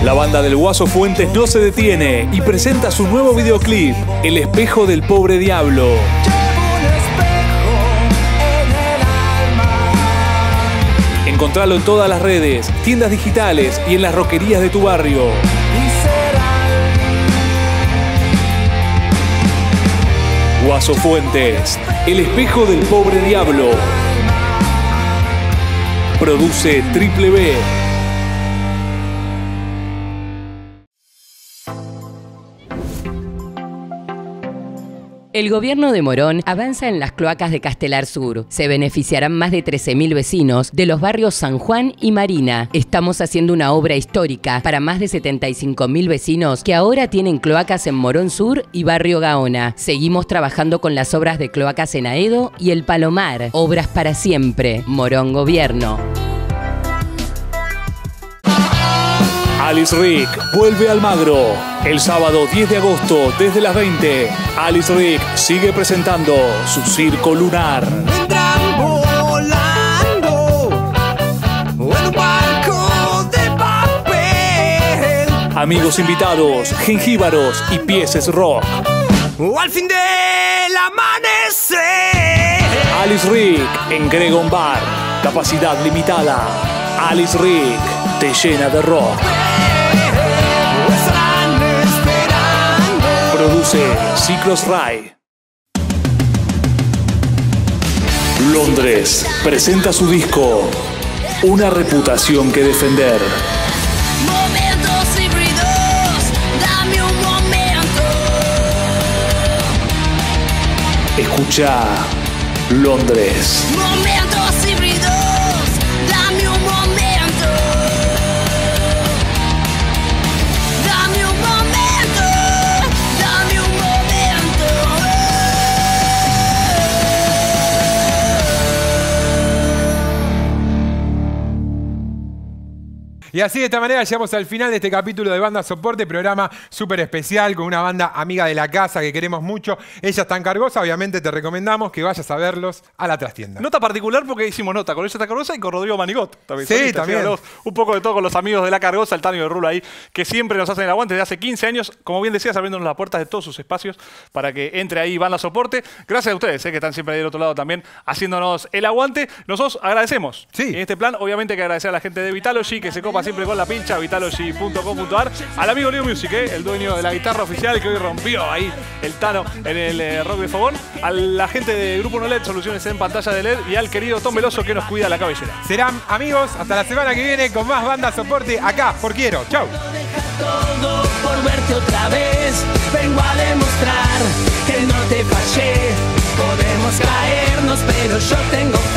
La banda del Guaso Fuentes no se detiene y presenta su nuevo videoclip, El espejo del pobre diablo. Encontralo en todas las redes, tiendas digitales y en las roquerías de tu barrio. Guaso Fuentes, El espejo del pobre diablo. Produce Triple B. El gobierno de Morón avanza en las cloacas de Castelar Sur. Se beneficiarán más de 13.000 vecinos de los barrios San Juan y Marina. Estamos haciendo una obra histórica para más de 75.000 vecinos que ahora tienen cloacas en Morón Sur y Barrio Gaona. Seguimos trabajando con las obras de cloacas en Aedo y El Palomar. Obras para siempre. Morón Gobierno. Alice Rick vuelve al Magro. El sábado 10 de agosto desde las 20, Alice Rick sigue presentando su circo lunar. Vendrán volando en un barco de papel. Amigos invitados, Genjíbaros y Pieces Rock. O al fin del amanecer. Alice Rick en Gregon Bar. Capacidad limitada. Alice Rick te llena de rock. Produce Ciclos Ray. Londres presenta su disco Una reputación que defender. Momentos híbridos, dame un momento. Escucha Londres. Momentos híbridos, dame un momento. Dame un momento, dame un momento. Y así de esta manera llegamos al final de este capítulo de Banda Soporte, programa súper especial con una banda amiga de la casa que queremos mucho. Ella está en Cargosa, obviamente te recomendamos que vayas a verlos a la trastienda. Nota particular porque hicimos nota con ella está Cargosa y con Rodrigo Manigot. También Sí, solista, también. hablamos un poco de todo con los amigos de la Cargosa, el Tano y el Rulo ahí, que siempre nos hacen el aguante desde hace 15 años, como bien decías, abriéndonos las puertas de todos sus espacios para que entre ahí Banda Soporte. Gracias a ustedes, que están siempre ahí del otro lado también haciéndonos el aguante. Nosotros agradecemos. Sí. En este plan, obviamente hay que agradecer a la gente de Vitalogy, que se copa siempre con la pincha, vitalogy.com.ar, al amigo Leo Music, el dueño de la guitarra oficial, que hoy rompió ahí el Tano en el rock de fogón, a la gente de Grupo No LED, soluciones en pantalla de LED, y al querido Tom Veloso que nos cuida la cabellera. Serán amigos hasta la semana que viene con más Banda Soporte acá por Quiero. Chau. Todo por verte otra vez. Vengo a demostrar que no te fallé. Podemos caernos, pero yo tengo